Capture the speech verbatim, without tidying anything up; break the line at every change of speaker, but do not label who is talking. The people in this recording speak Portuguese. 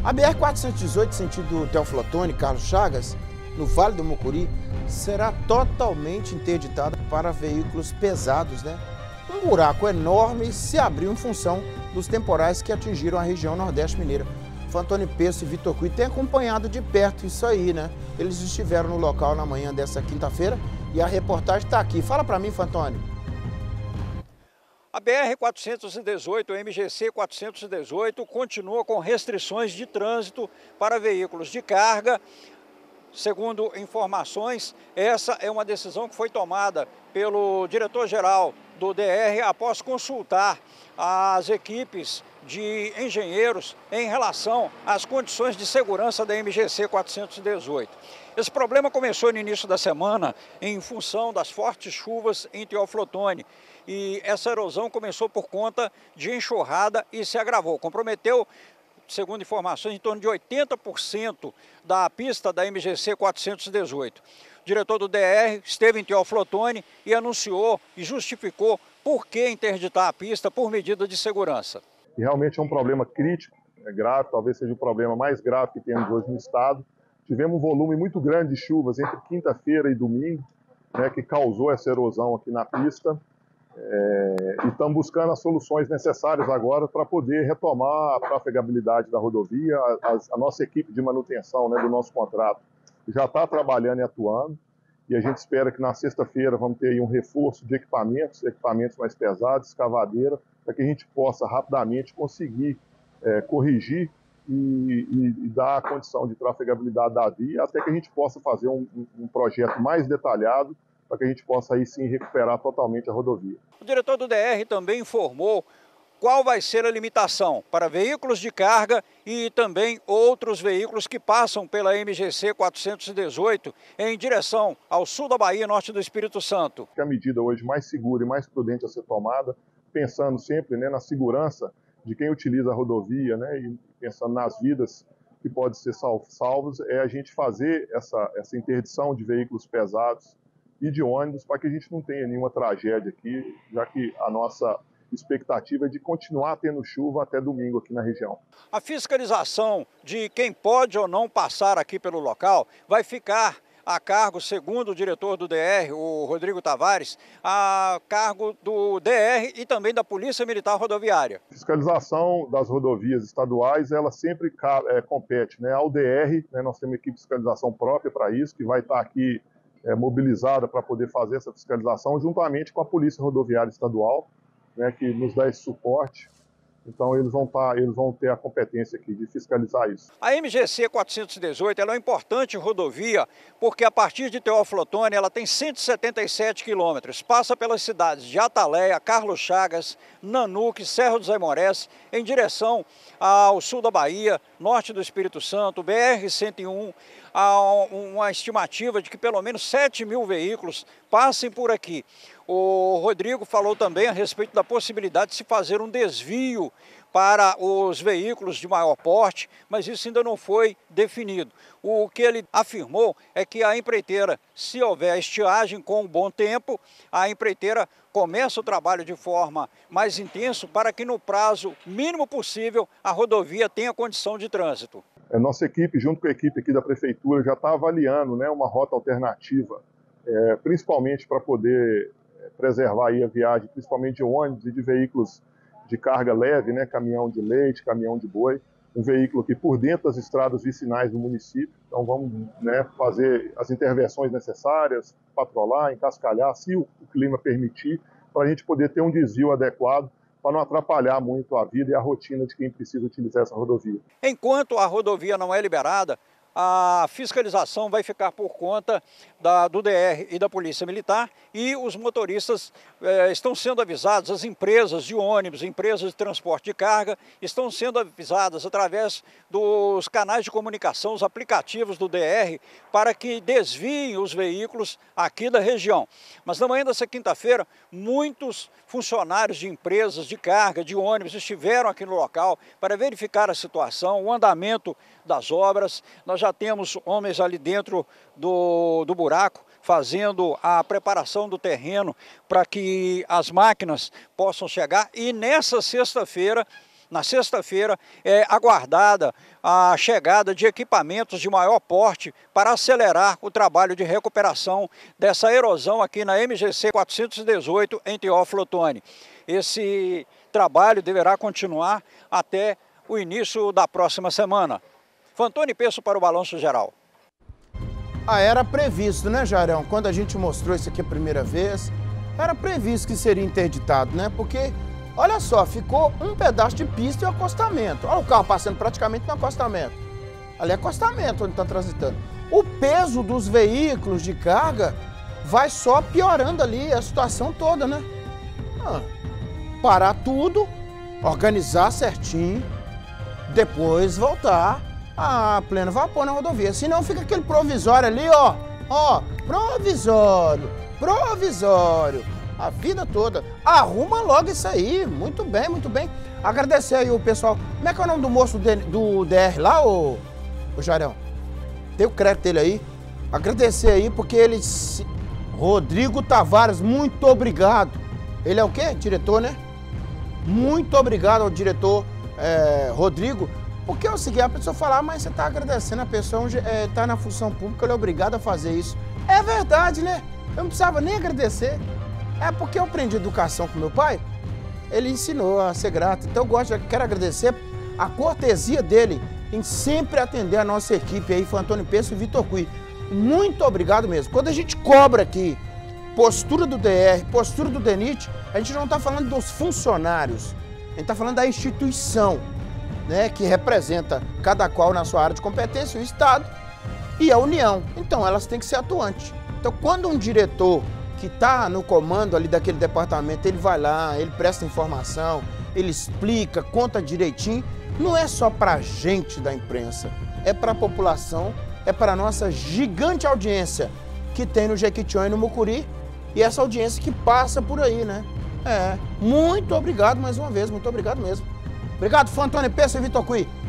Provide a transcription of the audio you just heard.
A B R quatrocentos e dezoito, sentido Teófilo Otoni, Carlos Chagas, no Vale do Mucuri, será totalmente interditada para veículos pesados, né? Um buraco enorme se abriu em função dos temporais que atingiram a região Nordeste Mineira. Fantoni Peço e Vitor Cui têm acompanhado de perto isso aí, né? Eles estiveram no local na manhã dessa quinta-feira e a reportagem está aqui. Fala para mim, Fantoni.
A B R quatrocentos e dezoito, o M G C quatrocentos e dezoito, continua com restrições de trânsito para veículos de carga. Segundo informações, essa é uma decisão que foi tomada pelo diretor-geral do D R após consultar as equipes de engenheiros em relação às condições de segurança da M G C quatrocentos e dezoito. Esse problema começou no início da semana em função das fortes chuvas em Teófilo Otoni. E essa erosão começou por conta de enxurrada e se agravou. Comprometeu, segundo informações, em torno de oitenta por cento da pista da M G C quatrocentos e dezoito. O diretor do D R esteve em Teófilo Otoni e anunciou e justificou por que interditar a pista por medida de segurança.
E realmente é um problema crítico, é grave, talvez seja o problema mais grave que temos hoje no estado. Tivemos um volume muito grande de chuvas entre quinta-feira e domingo, né, que causou essa erosão aqui na pista. É, e estamos buscando as soluções necessárias agora para poder retomar a trafegabilidade da rodovia. A, a, a nossa equipe de manutenção, né, do nosso contrato já está trabalhando e atuando, e a gente espera que na sexta-feira vamos ter aí um reforço de equipamentos, equipamentos mais pesados, escavadeira, para que a gente possa rapidamente conseguir é, corrigir e, e, e dar a condição de trafegabilidade da via, até que a gente possa fazer um, um, um projeto mais detalhado para que a gente possa aí sim recuperar totalmente a rodovia.
O diretor do D R também informou qual vai ser a limitação para veículos de carga e também outros veículos que passam pela M G C quatrocentos e dezoito em direção ao sul da Bahia, norte do Espírito Santo.
A medida hoje mais segura e mais prudente a ser tomada, pensando sempre, né, na segurança de quem utiliza a rodovia, né, e pensando nas vidas que podem ser salvos, é a gente fazer essa, essa interdição de veículos pesados e de ônibus para que a gente não tenha nenhuma tragédia aqui, já que a nossa expectativa é de continuar tendo chuva até domingo aqui na região.
A fiscalização de quem pode ou não passar aqui pelo local vai ficar a cargo, segundo o diretor do D R, o Rodrigo Tavares, a cargo do D R e também da Polícia Militar Rodoviária.
A fiscalização das rodovias estaduais, ela sempre é, compete, né, ao D R, né, nós temos uma equipe de fiscalização própria para isso, que vai estar aqui é, mobilizada para poder fazer essa fiscalização, juntamente com a Polícia Rodoviária Estadual, né, que nos dá esse suporte. Então eles vão, tá, eles vão ter a competência aqui de fiscalizar isso.
A M G C quatrocentos e dezoito ela é uma importante rodovia porque a partir de Teófilo Otoni ela tem cento e setenta e sete quilômetros. Passa pelas cidades de Ataleia, Carlos Chagas, Nanuque, Serra dos Aimorés, em direção ao sul da Bahia, norte do Espírito Santo, B R cento e um. Há uma estimativa de que pelo menos sete mil veículos passem por aqui. O Rodrigo falou também a respeito da possibilidade de se fazer um desvio para os veículos de maior porte, mas isso ainda não foi definido. O que ele afirmou é que a empreiteira, se houver estiagem com um bom tempo, a empreiteira começa o trabalho de forma mais intensa para que no prazo mínimo possível a rodovia tenha condição de trânsito.
A nossa equipe, junto com a equipe aqui da Prefeitura, já está avaliando, né, uma rota alternativa, é, principalmente para poder preservar aí a viagem, principalmente de ônibus e de veículos de carga leve, né, caminhão de leite, caminhão de boi, um veículo aqui por dentro das estradas vicinais do município. Então vamos, né, fazer as intervenções necessárias, patrolar, encascalhar, se o, o clima permitir, para a gente poder ter um desvio adequado, para não atrapalhar muito a vida e a rotina de quem precisa utilizar essa rodovia.
Enquanto a rodovia não é liberada, a fiscalização vai ficar por conta da, do D R e da Polícia Militar e os motoristas eh, estão sendo avisados, as empresas de ônibus, empresas de transporte de carga, estão sendo avisadas através dos canais de comunicação, os aplicativos do D R, para que desviem os veículos aqui da região. Mas na manhã dessa quinta-feira, muitos funcionários de empresas de carga, de ônibus, estiveram aqui no local para verificar a situação, o andamento das obras. Nós já temos homens ali dentro do, do buraco fazendo a preparação do terreno para que as máquinas possam chegar. E nessa sexta-feira Na sexta-feira é aguardada a chegada de equipamentos de maior porte para acelerar o trabalho de recuperação dessa erosão aqui na M G C quatrocentos e dezoito em Teófilo Otoni. Esse trabalho deverá continuar até o início da próxima semana. Fantoni Peço para o Balanço Geral.
Ah, era previsto, né, Jairão? Quando a gente mostrou isso aqui a primeira vez, era previsto que seria interditado, né? Porque, olha só, ficou um pedaço de pista e um acostamento. Olha o carro passando praticamente no acostamento. Ali é acostamento onde está transitando. O peso dos veículos de carga vai só piorando ali a situação toda, né? Ah, parar tudo, organizar certinho, depois voltar a pleno vapor na rodovia. Senão fica aquele provisório ali, ó. Ó, provisório, provisório. A vida toda. Arruma logo isso aí. Muito bem, muito bem. Agradecer aí o pessoal. Como é que é o nome do moço do D R lá, ô, ô Jairão? Tem o crédito dele aí. Agradecer aí porque ele... Rodrigo Tavares, muito obrigado. Ele é o quê? Diretor, né? Muito obrigado ao diretor é, Rodrigo. Porque é o seguinte, a pessoa fala, ah, mas você está agradecendo a pessoa, está é, na função pública, ele é obrigado a fazer isso. É verdade, né? Eu não precisava nem agradecer. É porque eu aprendi educação com meu pai, ele ensinou a ser grato. Então eu gosto, quero agradecer a cortesia dele em sempre atender a nossa equipe aí, Fantoni Peço e Vitor Cui. Muito obrigado mesmo. Quando a gente cobra aqui postura do D R, postura do D N I T, a gente não está falando dos funcionários, a gente está falando da instituição, né, que representa cada qual na sua área de competência, o Estado e a União. Então elas têm que ser atuantes. Então quando um diretor que está no comando ali daquele departamento, ele vai lá, ele presta informação, ele explica, conta direitinho, não é só para a gente da imprensa, é para a população, é para a nossa gigante audiência que tem no Jequitinhonha e no Mucuri e essa audiência que passa por aí, né? É, muito obrigado mais uma vez, muito obrigado mesmo. Obrigado, Fantoni Peço e Vitor Cui.